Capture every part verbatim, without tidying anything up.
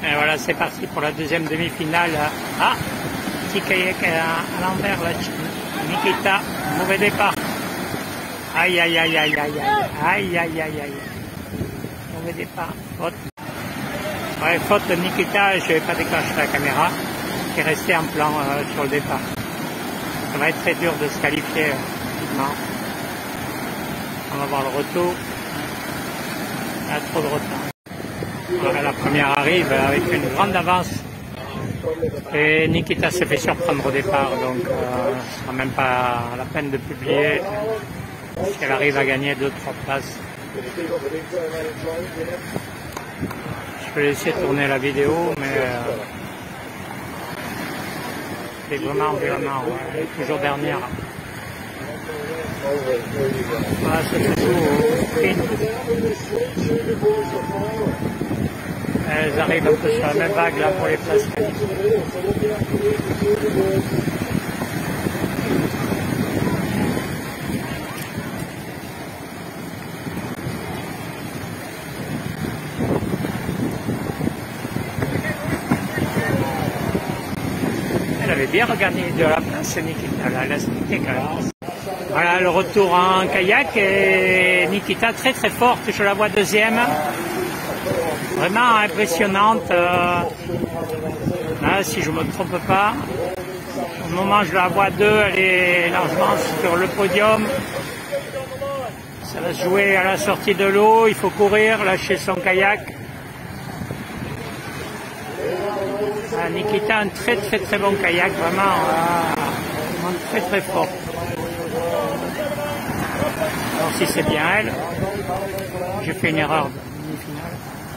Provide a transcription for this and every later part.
Et voilà, c'est parti pour la deuxième demi-finale. Ah, petit kayak à, à l'envers là. Nikita, mauvais départ. Aïe, aïe, aïe, aïe, aïe, aïe, aïe, aïe, aïe, aïe. Mauvais départ. Faute. Ouais, faute de Nikita, je vais pas déclencher la caméra, qui est resté en plan euh, sur le départ. Ça va être très dur de se qualifier rapidement. On va voir le retour. Il y a trop de retard. Voilà, la première arrive avec une grande avance. Et Nikita s'est fait surprendre au départ, donc euh, ce sera même pas la peine de publier si elle arrive à gagner deux trois places. Je vais laisser tourner la vidéo, mais euh, c'est vraiment environnement, ouais. Elle est toujours dernière. Voilà, ça se joue au sprint. Elles arrivent un peu sur la même vague là pour les places qualifiées. Elle avait bien regagné de la place, Nikita, là, elle a sprinté quand même. Voilà le retour en kayak et Nikita très très forte, je la vois deuxième. Vraiment impressionnante. Euh, là, si je ne me trompe pas, au moment où je la vois deux, elle est largement sur le podium. Ça va se jouer à la sortie de l'eau, il faut courir, lâcher son kayak. Ah, Nikita a un très très très bon kayak, vraiment, euh, vraiment très très fort. Alors si c'est bien elle, j'ai fait une erreur de demi-finale.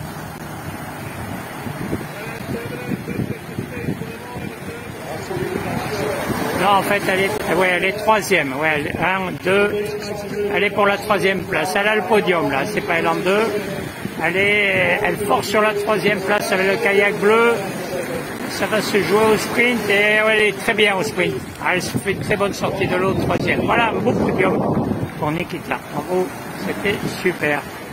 Non, en fait, elle est, ouais, elle est troisième. Ouais, elle, un, deux, elle est pour la troisième place. Elle a le podium là, c'est pas elle en deux. Elle est, elle force sur la troisième place avec le kayak bleu. Ça va se jouer au sprint et ouais, elle est très bien au sprint. Elle se fait une très bonne sortie de l'eau, troisième. Voilà, un beau podium pour Nikita. En gros, c'était super.